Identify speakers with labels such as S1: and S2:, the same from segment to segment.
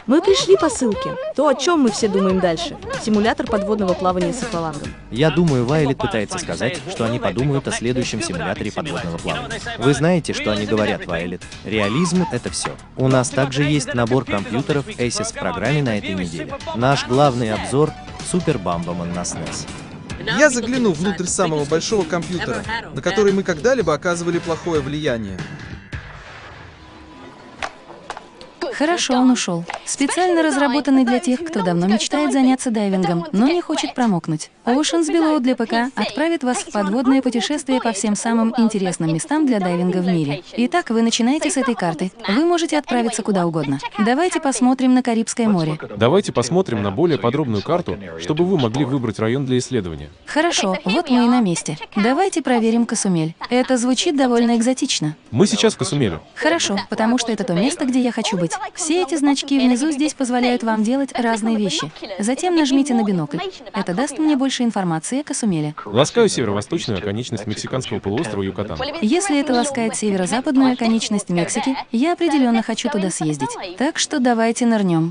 S1: Мы пришли по ссылке. То, о чем мы все думаем дальше. Симулятор подводного плавания с аквалангом.
S2: Я думаю, Вайлет пытается сказать, что они подумают о следующем симуляторе подводного плавания. Вы знаете, что они говорят, Вайлет? Реализм — это все. У нас также есть набор компьютеров Asus в программе на этой неделе. Наш главный обзор — Super Bomberman на SNES.
S3: Я загляну внутрь самого большого компьютера, на который мы когда-либо оказывали плохое влияние.
S4: Хорошо, он ушел. Специально разработанный для тех, кто давно мечтает заняться дайвингом, но не хочет промокнуть. Ocean's Below для ПК отправит вас в подводное путешествие по всем самым интересным местам для дайвинга в мире. Итак, вы начинаете с этой карты. Вы можете отправиться куда угодно. Давайте посмотрим на Карибское море.
S5: Давайте посмотрим на более подробную карту, чтобы вы могли выбрать район для исследования.
S4: Хорошо, вот мы и на месте. Давайте проверим Касумель. Это звучит довольно экзотично.
S5: Мы сейчас в Касумеле.
S4: Хорошо, потому что это то место, где я хочу быть. Все эти значки внизу здесь позволяют вам делать разные вещи. Затем нажмите на бинокль. Это даст мне больше информации о Касумеле.
S5: Ласкаю северо-восточную оконечность мексиканского полуострова Юкатан.
S4: Если это ласкает северо-западную оконечность Мексики, я определенно хочу туда съездить. Так что давайте нырнем.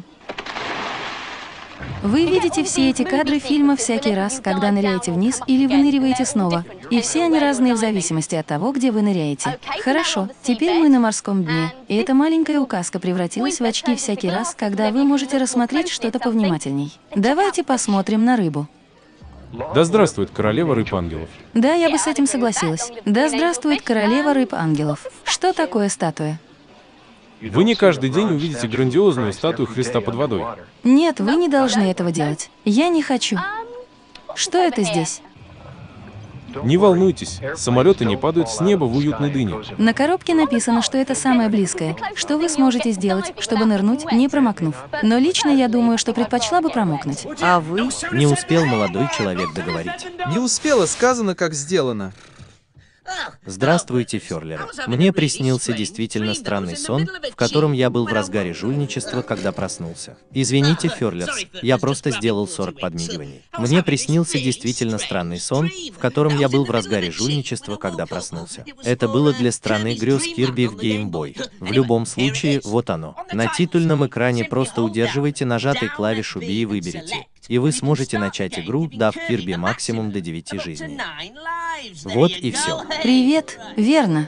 S4: Вы видите все эти кадры фильма всякий раз, когда ныряете вниз или выныриваете снова. И все они разные в зависимости от того, где вы ныряете. Хорошо, теперь мы на морском дне. И эта маленькая указка превратилась в очки всякий раз, когда вы можете рассмотреть что-то повнимательней. Давайте посмотрим на рыбу.
S5: Да здравствует королева рыб-ангелов.
S4: Да, я бы с этим согласилась. Да здравствует королева рыб-ангелов. Что такое статуя?
S5: Вы не каждый день увидите грандиозную статую Христа под водой.
S4: Нет, вы не должны этого делать. Я не хочу. Что это здесь?
S5: Не волнуйтесь, самолеты не падают с неба в уютной дыне.
S4: На коробке написано, что это самое близкое, что вы сможете сделать, чтобы нырнуть, не промокнув. Но лично я думаю, что предпочла бы промокнуть.
S1: А вы?
S2: Не успел молодой человек договорить.
S3: Не успело сказано, как сделано.
S2: Здравствуйте, Фёрлеры. Мне приснился действительно странный сон, в котором я был в разгаре жульничества, когда проснулся. Извините, Фёрлерс, я просто сделал 40 подмигиваний. Мне приснился действительно странный сон, в котором я был в разгаре жульничества, когда проснулся. Это было для страны грез Кирби в Game Boy. В любом случае, вот оно. На титульном экране просто удерживайте нажатой клавишу B и выберите. И вы сможете начать игру, дав Кирби максимум до 9 жизней. Вот и все.
S4: Привет, верно.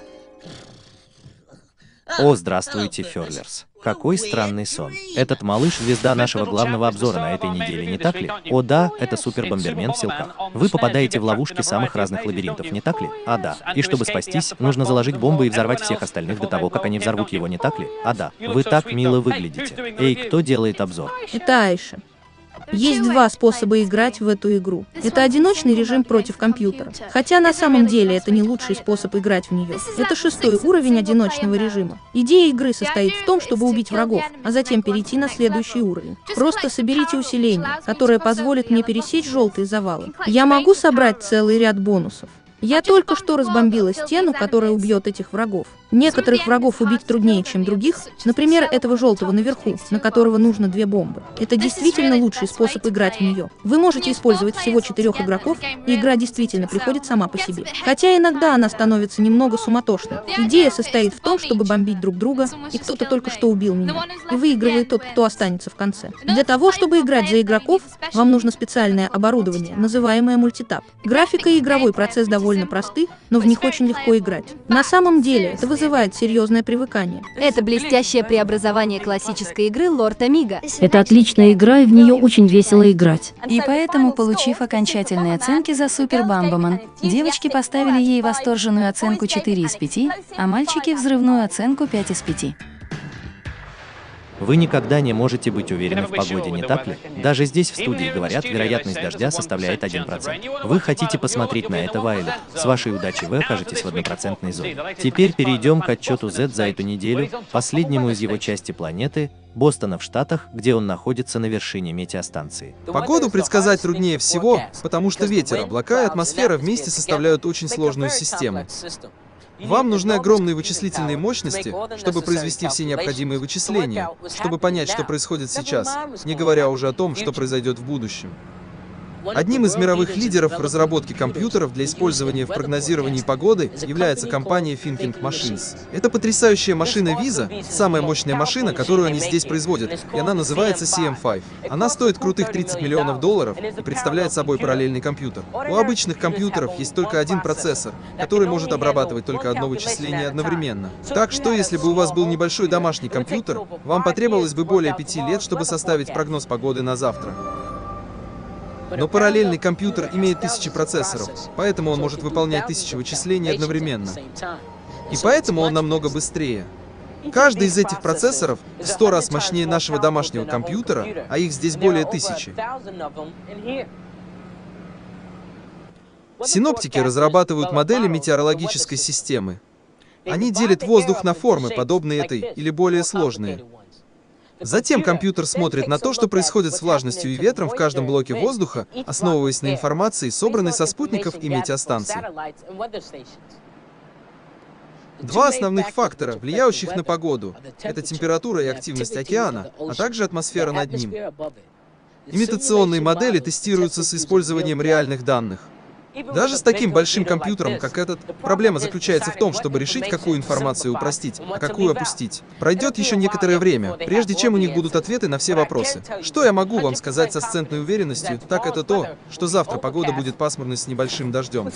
S2: О, здравствуйте, Фёрлерс. Какой странный сон. Этот малыш — звезда нашего главного обзора на этой неделе, не так ли? О да, это супер-бомбермен в силках. Вы попадаете в ловушки самых разных лабиринтов, не так ли? А да. И чтобы спастись, нужно заложить бомбу и взорвать всех остальных до того, как они взорвут его, не так ли? А да. Вы так мило выглядите. Эй, кто делает обзор?
S1: Это Айша. Есть два способа играть в эту игру. Это одиночный режим против компьютера. Хотя на самом деле это не лучший способ играть в нее. Это 6-й уровень одиночного режима. Идея игры состоит в том, чтобы убить врагов, а затем перейти на следующий уровень. Просто соберите усиление, которое позволит мне пересечь желтые завалы. Я могу собрать целый ряд бонусов. Я только что разбомбила стену, которая убьет этих врагов. Некоторых врагов убить труднее, чем других. Например, этого желтого наверху, на которого нужно 2 бомбы. Это действительно лучший способ играть в нее. Вы можете использовать всего 4 игроков, и игра действительно приходит сама по себе. Хотя иногда она становится немного суматошной. Идея состоит в том, чтобы бомбить друг друга, и кто-то только что убил меня. И выигрывает тот, кто останется в конце. Для того, чтобы играть за игроков, вам нужно специальное оборудование, называемое мультитап. Графика и игровой процесс довольно просты, но в них очень легко играть. На самом деле, это вызывает серьезное привыкание.
S6: Это блестящее преобразование классической игры Lord Amiga.
S7: Это отличная игра, и в нее очень весело играть.
S4: И поэтому, получив окончательные оценки за Super Bomberman, девочки поставили ей восторженную оценку 4 из 5, а мальчики — взрывную оценку 5 из 5.
S2: Вы никогда не можете быть уверены в погоде, не так ли? Даже здесь в студии говорят, вероятность дождя составляет 1%. Вы хотите посмотреть на это, Вайлет? С вашей удачей вы окажетесь в 1% зоне. Теперь перейдем к отчету Z за эту неделю, последнему из его части планеты, Бостона в Штатах, где он находится на вершине метеостанции.
S3: Погоду предсказать труднее всего, потому что ветер, облака и атмосфера вместе составляют очень сложную систему. Вам нужны огромные вычислительные мощности, чтобы произвести все необходимые вычисления, чтобы понять, что происходит сейчас, не говоря уже о том, что произойдет в будущем. Одним из мировых лидеров в разработке компьютеров для использования в прогнозировании погоды является компания Thinking Machines. Это потрясающая машина Visa, самая мощная машина, которую они здесь производят, и она называется CM5. Она стоит крутых $30 миллионов и представляет собой параллельный компьютер. У обычных компьютеров есть только один процессор, который может обрабатывать только одно вычисление одновременно. Так что, если бы у вас был небольшой домашний компьютер, вам потребовалось бы более 5 лет, чтобы составить прогноз погоды на завтра. Но параллельный компьютер имеет 1000 процессоров, поэтому он может выполнять 1000 вычислений одновременно. И поэтому он намного быстрее. Каждый из этих процессоров в 100 раз мощнее нашего домашнего компьютера, а их здесь более 1000. Синоптики разрабатывают модели метеорологической системы. Они делят воздух на формы, подобные этой, или более сложные. Затем компьютер смотрит на то, что происходит с влажностью и ветром в каждом блоке воздуха, основываясь на информации, собранной со спутников и метеостанций. Два основных фактора, влияющих на погоду, это температура и активность океана, а также атмосфера над ним. Имитационные модели тестируются с использованием реальных данных. Даже с таким большим компьютером, как этот, проблема заключается в том, чтобы решить, какую информацию упростить, а какую опустить. Пройдет еще некоторое время, прежде чем у них будут ответы на все вопросы. Что я могу вам сказать со стопроцентной уверенностью, так это то, что завтра погода будет пасмурной с небольшим дождем.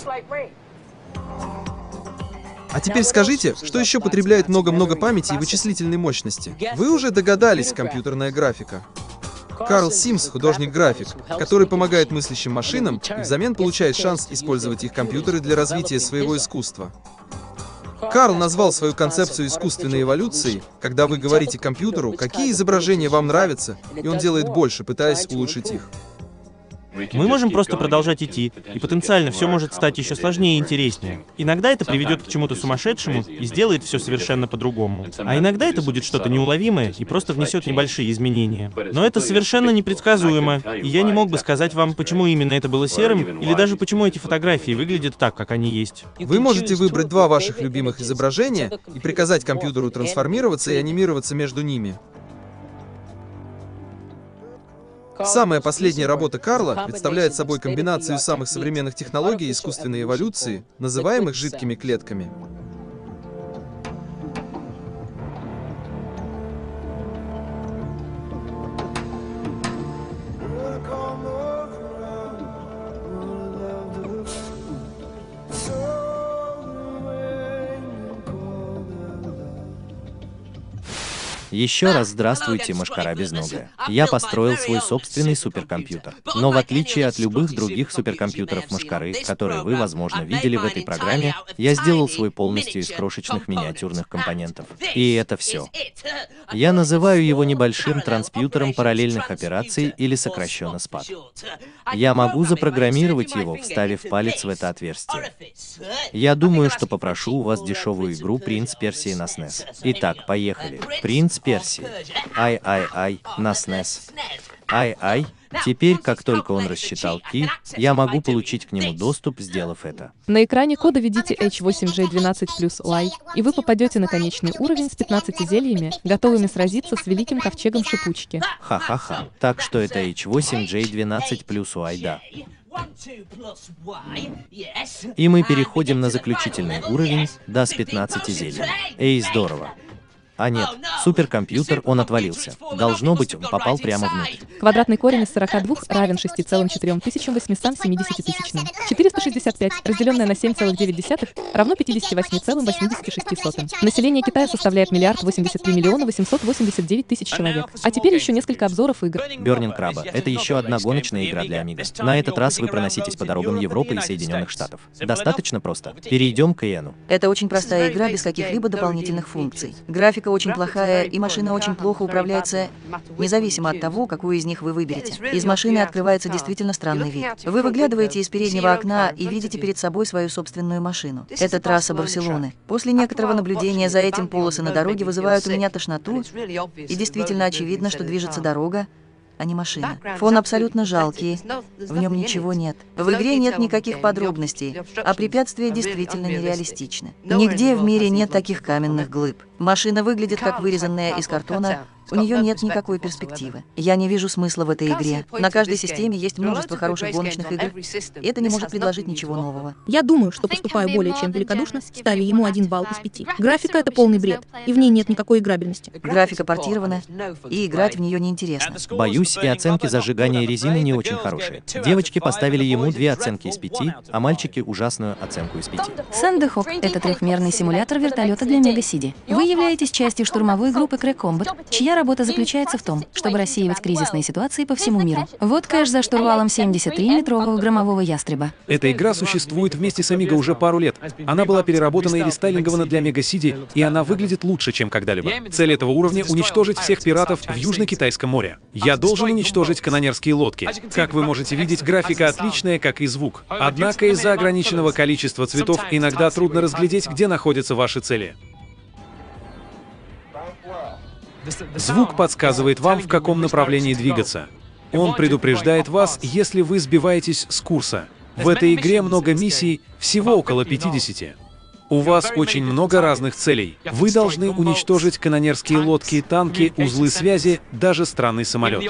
S3: А теперь скажите, что еще потребляет много-много памяти и вычислительной мощности? Вы уже догадались, компьютерная графика. Карл Симс, художник-график, который помогает мыслящим машинам и взамен получает шанс использовать их компьютеры для развития своего искусства. Карл назвал свою концепцию искусственной эволюцией, когда вы говорите компьютеру, какие изображения вам нравятся, и он делает больше, пытаясь улучшить их.
S8: Мы можем просто продолжать идти, и потенциально все может стать еще сложнее и интереснее. Иногда это приведет к чему-то сумасшедшему и сделает все совершенно по-другому. А иногда это будет что-то неуловимое и просто внесет небольшие изменения. Но это совершенно непредсказуемо, и я не мог бы сказать вам, почему именно это было серым, или даже почему эти фотографии выглядят так, как они есть.
S3: Вы можете выбрать два ваших любимых изображения и приказать компьютеру трансформироваться и анимироваться между ними. Самая последняя работа Карла представляет собой комбинацию самых современных технологий искусственной эволюции, называемых жидкими клетками.
S2: Еще раз здравствуйте, мошкара безногая. Я построил свой собственный суперкомпьютер. Но в отличие от любых других суперкомпьютеров мошкары, которые вы, возможно, видели в этой программе, я сделал свой полностью из крошечных миниатюрных компонентов. И это все. Я называю его небольшим транспьютером параллельных операций или сокращенно SPAT. Я могу запрограммировать его, вставив палец в это отверстие. Я думаю, что попрошу у вас дешевую игру «Принц Персии» на SNES. Итак, поехали. «Принц Персии». Ай-ай-ай, на SNES. Ай-ай. Теперь, как только он рассчитал ки, я могу получить к нему доступ, сделав это.
S9: На экране кода введите H8J12+Y, и вы попадете на конечный уровень с 15 зельями, готовыми сразиться с великим ковчегом шипучки.
S2: Ха-ха-ха. Так что это H8J12+Y, да. И мы переходим на заключительный уровень, да, с 15 зельями. Эй, здорово. А нет, суперкомпьютер, он отвалился. Должно быть, он попал прямо внутрь.
S9: Квадратный корень из 42 равен 6,4870 465, разделенное на 7,9, равно 58,86. Население Китая составляет 1 083 889 000 человек. А теперь еще несколько обзоров игр.
S2: Burning Crab — это еще одна гоночная игра для Amiga. На этот раз вы проноситесь по дорогам Европы и Соединенных Штатов. Достаточно просто. Перейдем к Иэну.
S10: Это очень простая игра без каких-либо дополнительных функций. Графика очень плохая, и машина очень плохо управляется, независимо от того, какую из них вы выберете. Из машины открывается действительно странный вид. Вы выглядываете из переднего окна и видите перед собой свою собственную машину. Это трасса Барселоны. После некоторого наблюдения за этим полосы на дороге вызывают у меня тошноту, и действительно очевидно, что движется дорога, а не машина. Фон абсолютно жалкий, в нем ничего нет. В игре нет никаких подробностей, а препятствия действительно нереалистичны. Нигде в мире нет таких каменных глыб. Машина выглядит как вырезанная из картона, У нее нет никакой перспективы. Я не вижу смысла в этой игре. На каждой системе есть множество хороших гоночных игр. И это не может предложить ничего нового.
S1: Я думаю, что поступаю более чем великодушно, ставя ему 1 балл из 5. Графика — это полный бред, и в ней нет никакой играбельности.
S10: Графика портирована, и играть в нее неинтересно.
S2: Боюсь, и оценки зажигания резины не очень хорошие. Девочки поставили ему 2 оценки из 5, а мальчики ужасную оценку из 5.
S4: Сандехок — это трехмерный симулятор вертолета для Mega City. Вы являетесь частью штурмовой группы Crack Combat, чья работа заключается в том, чтобы рассеивать кризисные ситуации по всему миру. Вот кэш за штурвалом 73-метрового громового ястреба.
S11: Эта игра существует вместе с Amiga уже пару лет. Она была переработана и рестайлингована для Mega City, и она выглядит лучше, чем когда-либо. Цель этого уровня — уничтожить всех пиратов в Южно-Китайском море. Я должен уничтожить канонерские лодки. Как вы можете видеть, графика отличная, как и звук. Однако из-за ограниченного количества цветов иногда трудно разглядеть, где находятся ваши цели. Звук подсказывает вам, в каком направлении двигаться. Он предупреждает вас, если вы сбиваетесь с курса. В этой игре много миссий, всего около 50. У вас очень много разных целей. Вы должны уничтожить канонерские лодки, танки, узлы связи, даже странный самолет.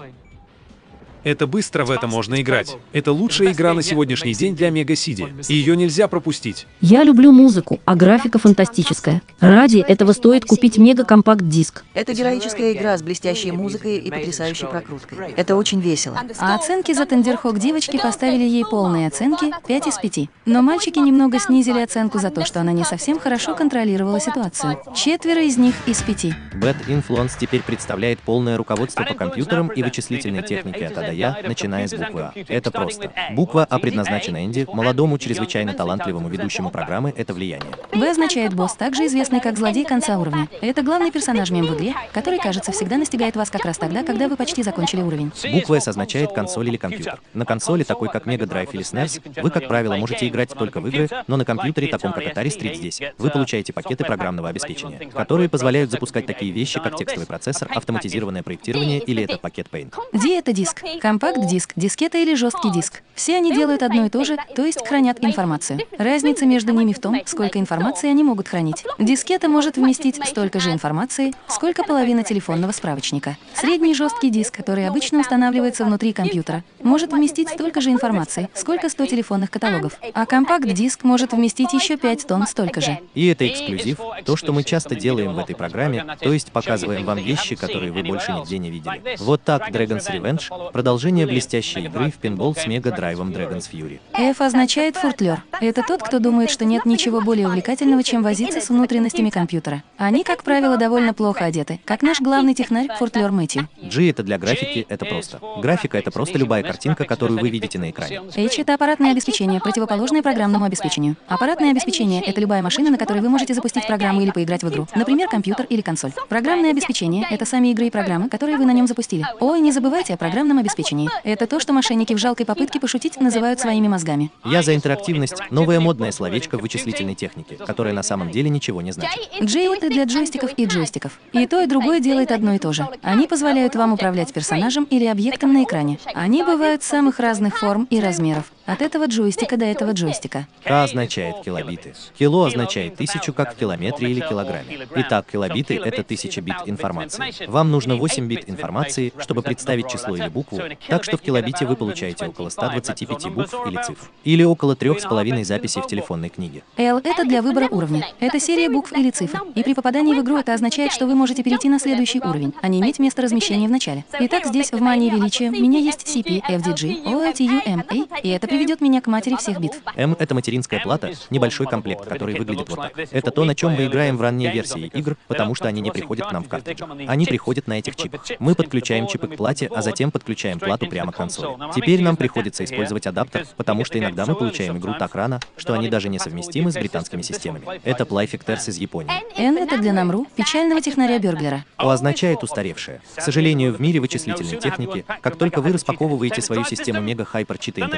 S11: Это быстро, в это можно играть. Это лучшая игра на сегодняшний день для Mega City. Ее нельзя пропустить.
S7: Я люблю музыку, а графика фантастическая. Ради этого стоит купить мега-компакт-диск.
S10: Это героическая игра с блестящей музыкой и потрясающей прокруткой. Это очень весело.
S4: А оценки за Тендерхок девочки поставили ей полные оценки 5 из 5. Но мальчики немного снизили оценку за то, что она не совсем хорошо контролировала ситуацию. 4 из них из 5.
S2: Bad Influence теперь представляет полное руководство по компьютерам и вычислительной технике от А до Я, начиная с буквы А. Это просто. Буква А предназначена Энди, молодому, чрезвычайно талантливому ведущему программы «Это влияние».
S4: Б означает босс, также известный как злодей конца уровня. Это главный персонаж мем в игре, который, кажется, всегда настигает вас как раз тогда, когда вы почти закончили уровень.
S2: Буква С означает консоль или компьютер. На консоли, такой как Mega Drive или SNES, вы, как правило, можете играть только в игры, но на компьютере, таком как Atari Street здесь, вы получаете пакеты программного обеспечения, которые позволяют запускать такие вещи, как текстовый процессор, автоматизированное проектирование или этот пакет Paint.
S4: D — это диск, компакт-диск, дискета или жесткий диск. Все они делают одно и то же, то есть хранят информацию. Разница между ними в том, сколько информации они могут хранить. Дискета может вместить столько же информации, сколько половина телефонного справочника. Средний жесткий диск, который обычно устанавливается внутри компьютера, может вместить столько же информации, сколько 100 телефонных каталогов. А компакт-диск может вместить еще 5 тонн столько же.
S2: И это эксклюзив, то, что мы часто делаем в этой программе, то есть показываем вам вещи, которые вы больше нигде не видели. Вот так Dragon's Revenge, продолжение блестящей игры в пинбол с мега-драйвом Dragon's Fury.
S4: F означает фуртлер. Это тот, кто думает, что нет ничего более увлекательного, чем возиться с внутренностями компьютера. Они, как правило, довольно плохо одеты, как наш главный технарь фуртлер Мэтью.
S2: G — это для графики, это просто. Графика — это просто любая картинка, которую вы видите на экране.
S4: H — это аппаратное обеспечение, противоположное программному обеспечению. Аппаратное обеспечение — это любая машина, на которой вы можете запустить программу или поиграть в игру. Например, компьютер или консоль. Программное обеспечение — это сами игры и программы, которые вы на нем запустили. О, и не забывайте о программном обеспечении. Это то, что мошенники в жалкой попытке пошутить называют своими мозгами.
S2: Я за интерактивность — новое модное словечко в вычислительной технике, которое на самом деле ничего не значит.
S4: J — это для джойстиков и джойстиков. И то, и другое делает одно и то же. Они позволяют вам управлять персонажем или объектом на экране. Они бывают самых разных форм и размеров. От этого джойстика до этого джойстика.
S2: К означает килобиты. Кило означает 1000, как в километре или килограмме. Итак, килобиты — это 1000 бит информации. Вам нужно 8 бит информации, чтобы представить число или букву, так что в килобите вы получаете около 125 букв или цифр. Или около 3,5 записей в телефонной книге.
S4: L — это для выбора уровня. Это серия букв или цифр. И при попадании в игру это означает, что вы можете перейти на следующий уровень, а не иметь место размещения в начале. Итак, здесь в мании величия у меня есть CP, FDG, OLTUMA, и это приведет меня к матери всех битв.
S2: M — это материнская плата, небольшой комплект, который выглядит вот так. Это то, на чем мы играем в ранние версии игр, потому что они не приходят к нам в картриджах. Они приходят на этих чипах. Мы подключаем чипы к плате, а затем подключаем плату прямо к консоли. Теперь нам приходится использовать адаптер, потому что иногда мы получаем игру так рано, что они даже несовместимы с британскими системами. Это Playficters из Японии.
S4: N — это для Намру, печального технаря-бюргера.
S2: O означает устаревшее. К сожалению, в мире вычислительной техники, как только вы распаковываете свою систему Mega Hyper Cheetah Entertainment Drive,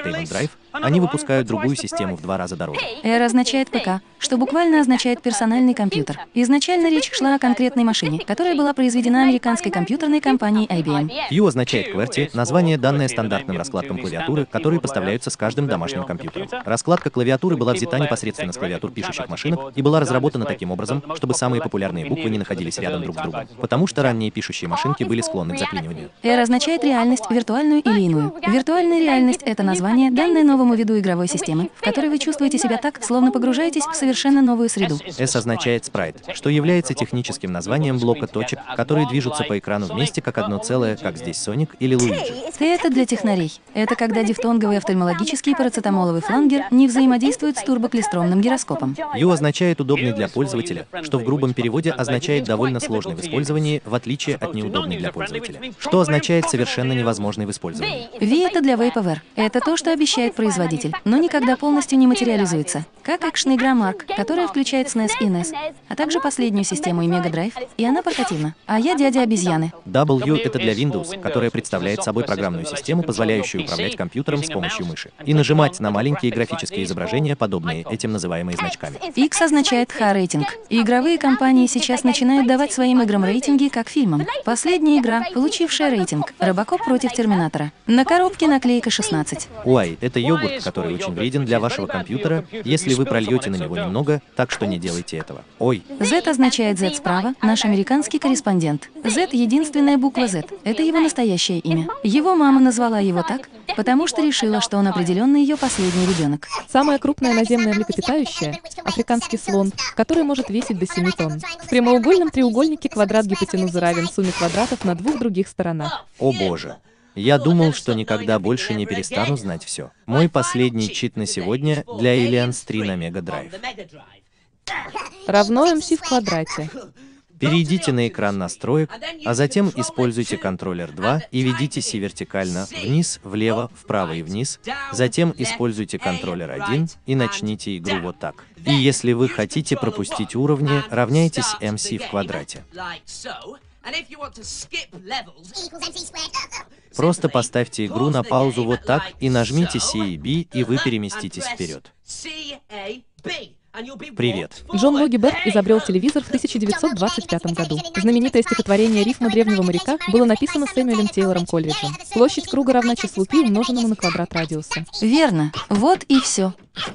S2: Drive, они выпускают другую систему в 2 раза дороже.
S4: R означает ПК, что буквально означает персональный компьютер. Изначально речь шла о конкретной машине, которая была произведена американской компьютерной компанией IBM.
S2: Q означает QWERTY, название, данное стандартным раскладкам клавиатуры, которые поставляются с каждым домашним компьютером. Раскладка клавиатуры была взята непосредственно с клавиатур пишущих машинок и была разработана таким образом, чтобы самые популярные буквы не находились рядом друг с другом, потому что ранние пишущие машинки были склонны к заклиниванию.
S4: R означает реальность, виртуальную или иную. Виртуальная реальность — это название, данное новому виду игровой системы, в которой вы чувствуете себя так, словно погружаетесь в совершенно новую среду.
S2: S означает спрайт, что является техническим названием блока точек, которые движутся по экрану вместе как одно целое, как здесь Соник или Луиджи.
S4: T — это для технарей. Это когда дифтонговый офтальмологический парацетамоловый флангер не взаимодействует с турбоклистромным гироскопом.
S2: U означает удобный для пользователя, что в грубом переводе означает довольно сложный в использовании, в отличие от неудобный для пользователя, что означает совершенно невозможный в использовании.
S4: V — это для VaporWare. Это то, что обещает производитель, но никогда полностью не материализуется. Как экшн-игра Mark, которая включает SNES и NES, а также последнюю систему и Mega Drive, и она портативна. А я дядя обезьяны.
S2: W — это для Windows, которая представляет собой программную систему, позволяющую управлять компьютером с помощью мыши и нажимать на маленькие графические изображения, подобные этим называемые значками.
S4: X означает H-рейтинг. И игровые компании сейчас начинают давать своим играм рейтинги, как фильмам. Последняя игра, получившая рейтинг — Робокоп против Терминатора. На коробке наклейка 16.
S2: Y — это йогурт, который очень вреден для вашего компьютера, если вы прольете на него немного, так что не делайте этого. Ой.
S4: Z означает Z справа, наш американский корреспондент. Z — единственная буква Z. Это его настоящее имя. Его мама назвала его так, потому что решила, что он определенно ее последний ребенок.
S9: Самое крупное наземное млекопитающее — африканский слон, который может весить до 7 тонн. В прямоугольном треугольнике квадрат гипотенузы равен сумме квадратов на 2 других сторонах.
S2: О боже. Я думал, что никогда больше не перестану знать все. Мой последний чит на сегодня для Aliens 3 на Mega Drive.
S9: Равно MC в квадрате.
S2: Перейдите на экран настроек, а затем используйте контроллер 2 и ведите C вертикально, вниз, влево, вправо и вниз. Затем используйте контроллер 1 и начните игру вот так. И если вы хотите пропустить уровни, равняйтесь MC в квадрате. Просто поставьте игру на паузу вот так и нажмите C и B, и вы переместитесь вперед. Привет.
S9: Джон Логи Берт изобрел телевизор в 1925 году. Знаменитое стихотворение «Рифма древнего моряка» было написано Сэмюэлем Тейлором Колриджем. Площадь круга равна числу π, умноженному на квадрат радиуса.
S4: Верно. Вот и все.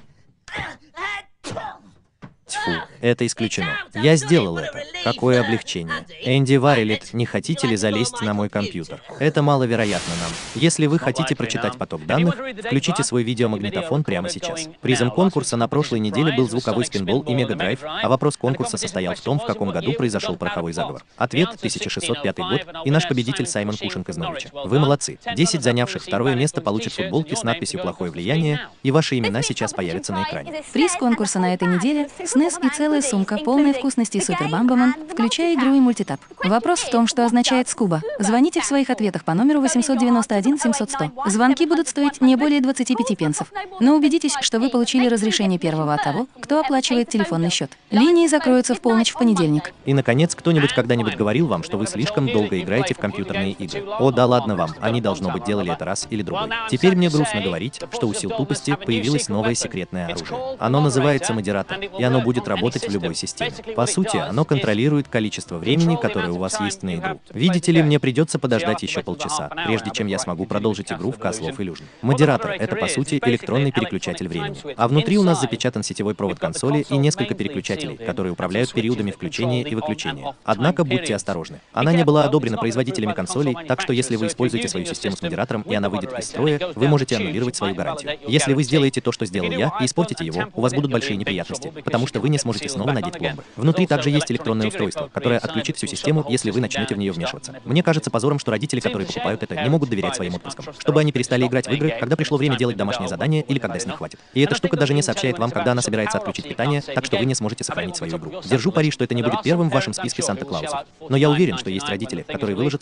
S2: Тьфу, это исключено. Я сделал это. Какое облегчение. Энди Варилет, не хотите ли залезть на мой компьютер? Это маловероятно нам. Если вы хотите прочитать поток данных, включите свой видеомагнитофон прямо сейчас. Призом конкурса на прошлой неделе был звуковой спинбол и Mega Drive, а вопрос конкурса состоял в том, в каком году произошел пороховой заговор. Ответ — 1605 год, и наш победитель Саймон Кушинг из Норвича. Вы молодцы. 10 занявших второе место получат футболки с надписью «Плохое влияние», и ваши имена сейчас появятся на экране.
S4: Приз конкурса на этой неделе — SNES и целая сумка, полная вкусностей Супер Бамбоман, включая игру и мультитап. Вопрос в том, что означает скуба. Звоните в своих ответах по номеру 891-700-100. Звонки будут стоить не более 25 пенсов. Но убедитесь, что вы получили разрешение первого от того, кто оплачивает телефонный счет. Линии закроются в полночь в понедельник.
S2: И, наконец, кто-нибудь когда-нибудь говорил вам, что вы слишком долго играете в компьютерные игры? О, да ладно вам, они, должно быть, делали это раз или другой. Теперь мне грустно говорить, что у сил тупости появилось новое секретное оружие. Оно называется модератор, и оно будет работать в любой системе. По сути, оно контролирует количество времени, которое у вас есть на игру. Видите ли, мне придется подождать еще полчаса, прежде чем я смогу продолжить игру в Castle of Illusion. Модератор — это, по сути, электронный переключатель времени. А внутри у нас запечатан сетевой провод консоли и несколько переключателей, которые управляют периодами включения и выключения. Однако будьте осторожны. Она не была одобрена производителями консолей, так что если вы используете свою систему с модератором и она выйдет из строя, вы можете аннулировать свою гарантию. Если вы сделаете то, что сделал я, и испортите его, у вас будут большие неприятности, потому что вы не сможете снова надеть пломбы. Внутри также есть электронное устройство, которое отключит всю систему, если вы начнете в нее вмешиваться. Мне кажется позором, что родители, которые покупают это, не могут доверять своим отпрыскам, чтобы они перестали играть в игры, когда пришло время делать домашнее задание или когда с них хватит. И эта штука даже не сообщает вам, когда она собирается отключить питание, так что вы не сможете сохранить свою игру. Держу пари, что это не будет первым в вашем списке Санта-Клауса. Но я уверен, что есть родители, которые выложат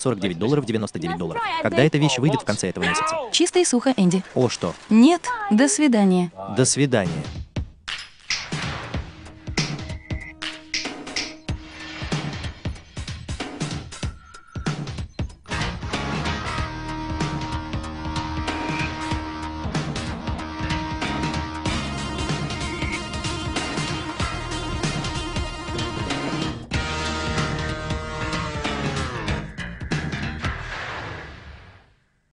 S2: $49.99, когда эта вещь выйдет в конце этого месяца.
S4: Чисто и сухо, Энди.
S2: О, что?
S4: Нет, до свидания.
S2: До свидания.